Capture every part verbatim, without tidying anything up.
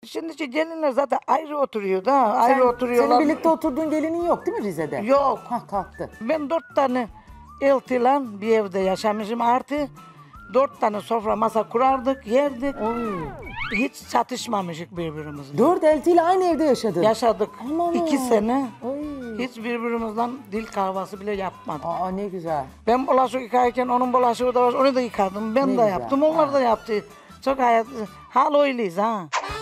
Şimdiki gelinler zaten ayrı oturuyor da, ayrı Sen, oturuyorlar. senin birlikte oturduğun gelinin yok değil mi Rize'de? Yok. Hah kalktı. Ben dört tane eltiyle bir evde yaşamışım artı. Dört tane sofra masa kurardık, yerdik. Oy. Hiç çatışmamışık birbirimizle. Dört eltiyle aynı evde yaşadın. Yaşadık Aman iki Allah'ım. sene. Oy. Hiç birbirimizden dil kahvası bile yapmadık. Aa ne güzel. Ben bulaşık yıkarken onun bulaşığı da var, onu da yıkadım. Ben Ne de güzel. yaptım, onlar da yaptı. Çok hayat, hal öyleyiz ha.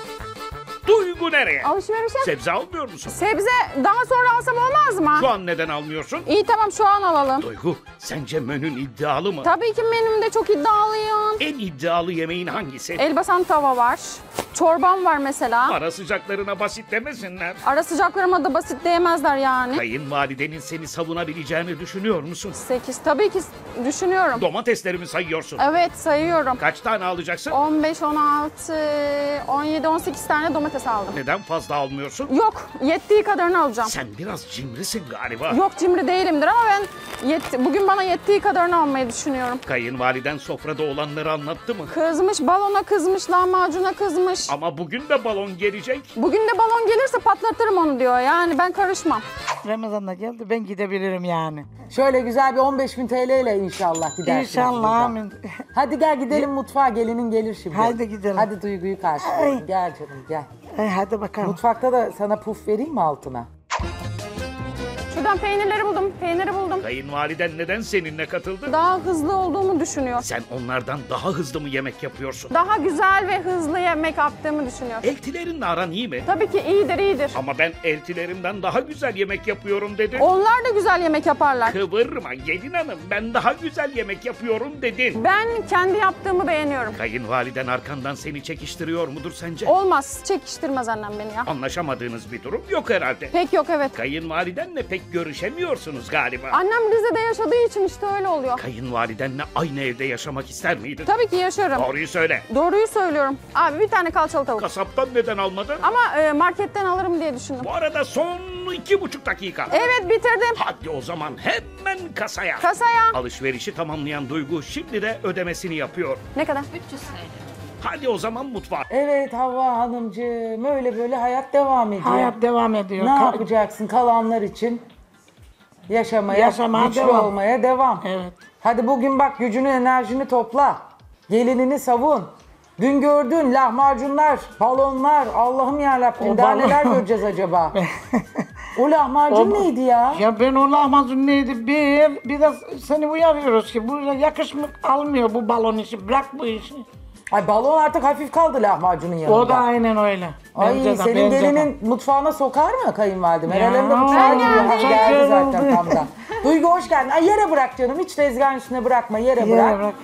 Duygu nereye? Alışverişe. Sebze almıyor musun? Sebze daha sonra alsam olmaz mı? Şu an neden almıyorsun? İyi tamam şu an alalım. Duygu, sence menün iddialı mı? Tabii ki menümde çok iddialıyım. En iddialı yemeğin hangisi? Elbasan tava var. Çorbam var mesela. Ara sıcaklarına basit demesinler. Ara sıcaklarıma da basit diyemezler yani. Kayınvalidenin seni savunabileceğini düşünüyor musun? sekiz tabii ki düşünüyorum. Domateslerimi sayıyorsun. Evet sayıyorum. Kaç tane alacaksın? on beş, on altı, on yedi, on sekiz tane domates aldım. Neden fazla almıyorsun? Yok yettiği kadarını alacağım. Sen biraz cimrisin galiba. Yok cimri değilimdir ama ben yetti, bugün bana yettiği kadarını almayı düşünüyorum. Kayınvaliden sofrada olanları anlattı mı? Kızmış, balona kızmış, lahmacuna kızmış. Ama bugün de balon gelecek. Bugün de balon gelirse patlatırım onu diyor. Yani ben karışmam. Ramazan'da geldi, ben gidebilirim yani. Şöyle güzel bir on beş bin T L ile inşallah gidersiniz. İnşallah, buradan. amin. Hadi gel gidelim mutfağa, gelinin gelir şimdi. Haydi gidelim. Hadi Duygu'yu karşılayalım. Gel canım gel. Hey, hadi bakalım. Mutfakta da sana puf vereyim mi altına? Şuradan peynirleri buldum. Peyniri buldum. Kayınvaliden neden seninle katıldı? Daha hızlı olduğumu düşünüyor. Sen onlardan daha hızlı mı yemek yapıyorsun? Daha güzel ve hızlı yemek yaptığımı düşünüyor. Eltilerinle aran iyi mi? Tabii ki iyidir iyidir. Ama ben eltilerimden daha güzel yemek yapıyorum dedi. Onlar da güzel yemek yaparlar. Kıvırma gelin hanım, ben daha güzel yemek yapıyorum dedin. Ben kendi yaptığımı beğeniyorum. Kayınvaliden arkandan seni çekiştiriyor mudur sence? Olmaz. Çekiştirmez annem beni ya. Anlaşamadığınız bir durum yok herhalde. Pek yok evet. Kayınvalidenle pek görüşemiyorsunuz galiba. Annem Rize'de yaşadığı için işte öyle oluyor. Kayınvalidenle aynı evde yaşamak ister miydin? Tabii ki yaşarım. Doğruyu söyle. Doğruyu söylüyorum. Abi bir tane kalçalı tavuk. Kasaptan neden almadın? Ama e, marketten alırım diye düşündüm. Bu arada son iki buçuk dakika. Evet bitirdim. Hadi o zaman hemen kasaya. Kasaya. Alışverişi tamamlayan Duygu şimdi de ödemesini yapıyor. Ne kadar? Hadi o zaman mutfağa. Evet Havva Hanımcığım, öyle böyle hayat devam ediyor. Hayat devam ediyor. Ne Ka- yapacaksın kalanlar için? Yaşamaya, Yaşamaya güçlü devam. olmaya devam. Evet. Hadi bugün bak gücünü, enerjini topla. Gelinini savun. Dün gördün lahmacunlar, balonlar. Allah'ım yarabbim O daha balon- neler göreceğiz acaba? O lahmacun O- neydi ya? Ya ben o lahmacun neydi? Bir, bir de seni uyarıyoruz ki buraya yakışmak almıyor bu balon işi. Bırak bu işi. Ay balon artık hafif kaldı lahmacunun yanında. O da aynen öyle. Ay Bence de, senin bence de. gelinin mutfağına sokar mı kayınvalidem? Ya, Herhalde de mutfağa ben giriyor. Ha, geldim. geldi zaten Geldim. tam da. Duygu hoş geldin. Ay yere bırak canım. Hiç tezgahın üstüne bırakma. Yere, Yere bırak. bırak.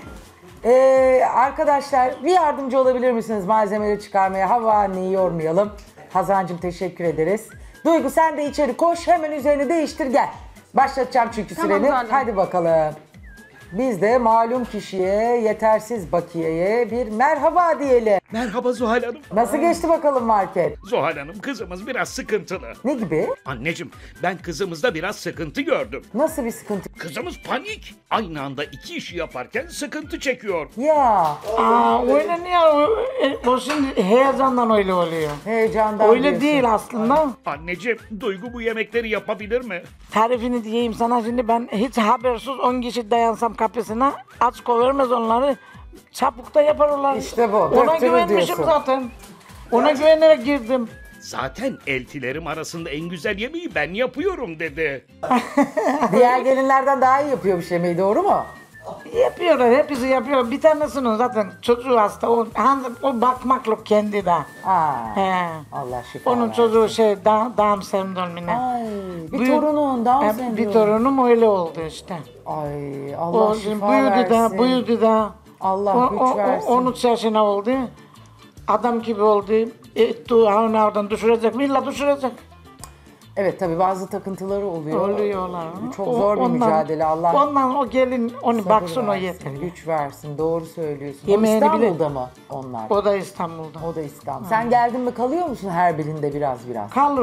Ee, arkadaşlar bir yardımcı olabilir misiniz malzemeleri çıkarmaya? Havva anneyi yormayalım. Hazancığım teşekkür ederiz. Duygu sen de içeri koş. Hemen üzerini değiştir gel. Başlatacağım çünkü Tamam, süreni. zaten. Hadi bakalım. Biz de malum kişiye, yetersiz bakiyeye bir merhaba diyelim. Merhaba Zuhal Hanım. Nasıl geçti bakalım market? Zuhal Hanım kızımız biraz sıkıntılı. Ne gibi? Anneciğim ben kızımızda biraz sıkıntı gördüm. Nasıl bir sıkıntı? Kızımız panik. Aynı anda iki işi yaparken sıkıntı çekiyor. Ya Aa, öyle niye? O, e, o şimdi heyecandan öyle oluyor. heyecandan Öyle diyorsun. değil aslında. Anneciğim Duygu bu yemekleri yapabilir mi? Tarifini diyeyim sana şimdi, ben hiç habersiz on kişi dayansam kapısına aç koyarmaz onları. Çabuk da yaparlar. İşte bu, Ona döktürür güvenmişim diyorsun. zaten. Ona güvenerek girdim. Zaten eltilerim arasında en güzel yemeği ben yapıyorum dedi. Diğer gelinlerden daha iyi yapıyormuş yemeği, doğru mu? Yapıyorlar, hepsi yapıyor. Bir tanesinin zaten çocuğu hasta. O, o bakmaklık kendi de. Aa, He. Allah şifa Onun versin. çocuğu şey da, Down sendromine. Ay, bir Büyük- torunun Down He, sendromu. Bir torunum öyle oldu işte. Ay, Allah O şifa buyurdu versin. da, buyurdu da. Allah O- güç o- o- versin. on üç yaşına oldu. Adam gibi oldu. Etti, onu oradan düşürecek. İlla düşürecek. Evet tabii bazı takıntıları oluyor. Oluyorlar. Çok O- zor bir ondan- mücadele, Allah Ondan o gelin onu sabır baksın o versin, yeter. güç versin, doğru söylüyorsun. Yemeğini o bile- İstanbul'da mı onlar? O da İstanbul'da. O da İstanbul. Sen geldin mi kalıyor musun her birinde biraz biraz? Kalırım.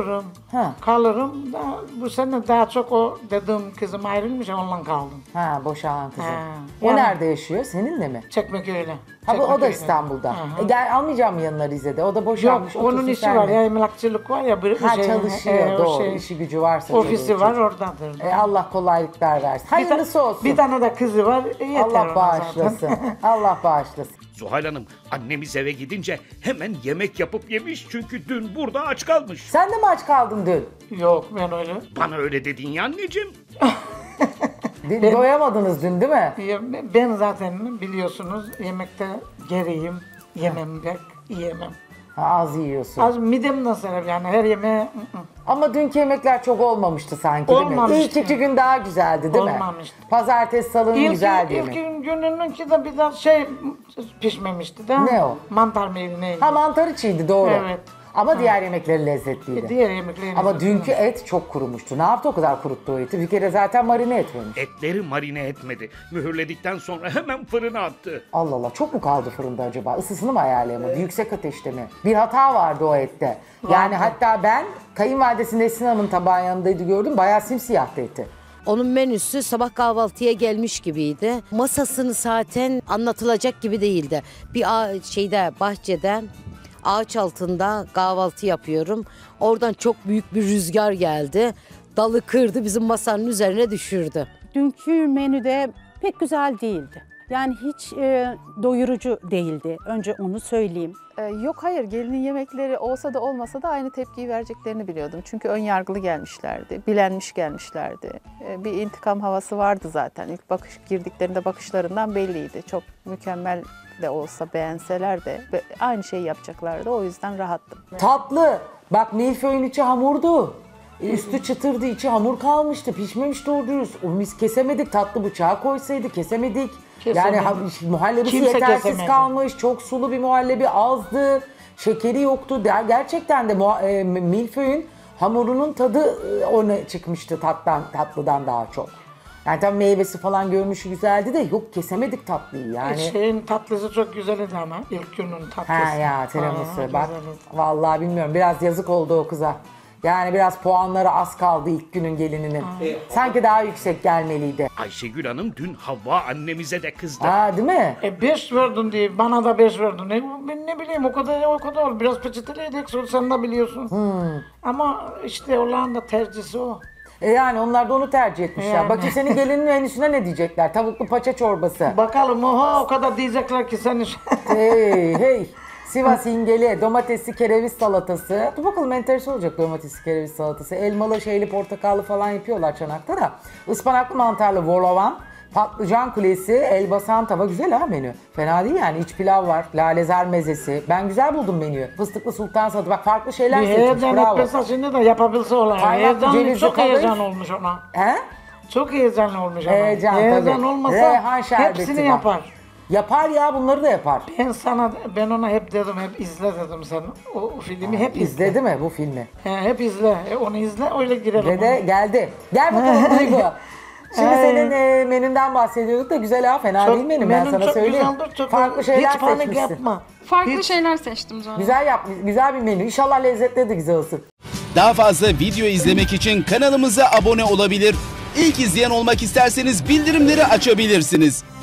Ha. Kalırım. Da, bu sene daha çok o dediğim kızım ayrılmış, onunla kaldım. Ha, boşanan kızı. Ha. O Yani- nerede yaşıyor? Seninle mi? Çekmeköy'le. Ha bu o da Çekmeköy'le. İstanbul'da. Hı hı. E, gel almayacağım mı yanına Rize'de? O da Yok, boşanmış. onun otursun işi senle. var ya, emlakçılık var ya. Bir Ha şey, çalışıyor e, o doğru. şey, İşi gücü varsa. ofisi çoluğu var, çocuğu. oradadır. E, Allah kolaylıklar versin. Hayırlısı bir, olsun. Bir tane de kızı var. Yeter Allah ona bağışlasın. zaten. Allah bağışlasın. Zuhal Hanım, annemiz eve gidince hemen yemek yapıp yemiş çünkü dün burada aç kalmış. Sen de mi aç kaldın dün? Yok, ben öyle. Bana öyle dedin ya anneciğim. Di- Doyamadınız dün değil mi? Ya, ben zaten biliyorsunuz yemekte geriyim. Yemem de yiyemem. Ha, az yiyorsun. Az midem nasıl yani her yemeğe ı, ı. Ama dünkü yemekler çok olmamıştı sanki değil mi? Olmamıştı. İlk iki gün daha güzeldi değil mi? Olmamıştı. Pazartesi, salı İlk, güzeldi ilk yemek. günününki de bir daha şey pişmemişti de. Ne o? Mantar mıydı neydi? Ha mantarı çiğdi doğru. Evet. Ama diğer yemekleri lezzetliydi. Diğer yemeklerin. Ama dünkü et çok kurumuştu. Ne yaptı o kadar kuruttu o eti? Bir kere zaten marine etmemiş. Etleri marine etmedi. Mühürledikten sonra hemen fırına attı. Allah Allah çok mu kaldı fırında acaba? Isısını mı ayarlayamadı? Yüksek ateşte mi? Bir hata vardı o ette. Yani hatta ben kayınvalidesi Nesin Hanım'ın tabağın yanındaydı gördüm. Bayağı simsiyahtı eti. Onun menüsü sabah kahvaltıya gelmiş gibiydi. Masasını zaten anlatılacak gibi değildi. Bir ağa- şeyde bahçede ağaç altında kahvaltı yapıyorum. Oradan çok büyük bir rüzgar geldi. Dalı kırdı, bizim masanın üzerine düşürdü. Dünkü menüde pek güzel değildi. Yani hiç e, doyurucu değildi. Önce onu söyleyeyim. Ee, yok hayır, gelinin yemekleri olsa da olmasa da aynı tepkiyi vereceklerini biliyordum. Çünkü ön yargılı gelmişlerdi, bilenmiş gelmişlerdi. Ee, bir intikam havası vardı zaten. İlk bakış girdiklerinde bakışlarından belliydi. Çok mükemmel de olsa beğenseler de be- aynı şeyi yapacaklardı. O yüzden rahattım. Tatlı. Bak milföyün içi hamurdu. Üstü çıtırdı, içi hamur kalmıştı. Pişmemiş doğru dürüst. O biz kesemedik. Tatlı bıçağı koysaydı kesemedik. Kesemedik. Yani ha- muhallebisi Kimse yetersiz kesemedi. kalmış. Çok sulu bir muhallebi azdı. Şekeri yoktu. Der- Gerçekten de muha- e, milföyün hamurunun tadı e, ona çıkmıştı tattan, tatlıdan daha çok. Yani tam meyvesi falan görünüşü güzeldi de yok kesemedik tatlıyı yani. Şeyin tatlısı çok güzeldi ama ilk günün tatlısı. Ha ya tiramisu Aa, bak güzeldi. vallahi bilmiyorum biraz yazık oldu o kıza. Yani biraz puanları az kaldı ilk günün gelininin. Sanki daha yüksek gelmeliydi. Ayşegül Hanım dün Havva annemize de kızdı. Ha değil mi? E beş verdin diye bana da beş verdin. E, ben ne bileyim o kadar o kadar ol. Biraz peçeteliydik sen de biliyorsun. Hmm. Ama işte olan da tercihsi o. E yani onlar da onu tercih etmişler. Yani. Bakayım senin gelinin menüsüne ne diyecekler? Tavuklu paça çorbası. Bakalım oha o kadar diyecekler ki sen hey hey. Sivas ingeli, domatesli kereviz salatası. Dur bakalım enteresan olacak domatesli kereviz salatası. Elmalı, şeyli, portakallı falan yapıyorlar Çanak'ta da. Ispanaklı mantarlı volavan, patlıcan kulesi, elbasan tava güzel ha menü. Fena değil yani. İç pilav var, lalezar mezesi. Ben güzel buldum menüyü. Fıstıklı sultan salatası. Bak farklı şeyler bir seçmiş. heyecan Bravo. etmese şimdi de yapabilse olan. Kaymaklı Heyecan, cevizli çok kadayıf. heyecan olmuş ona. He? Çok heyecanlı olmuş ama. Heyecan heyecan tabii. olmasa Reyhan şerbeti hepsini var. yapar. Yapar ya bunları da yapar. Ben sana, ben ona hep dedim, hep izle dedim sen. O, o filmi hep izle. İzledi mi bu filmi? He, hep izle. E, onu izle, öyle girelim. Dede geldi. Gel bakalım Duygu. Şimdi Ay. senin e, menünden bahsediyorduk da güzel ha fena Çok- değil menü ben menün sana çok söyleyeyim. güzeldir, çok Farklı şeyler hiç panik seçmişsin. yapma. Farklı Hiç- şeyler seçtim zaten. Güzel yapmış, güzel bir menü. İnşallah lezzetli de güzel olsun. Daha fazla video izlemek için kanalımıza abone olabilir. İlk izleyen olmak isterseniz bildirimleri açabilirsiniz.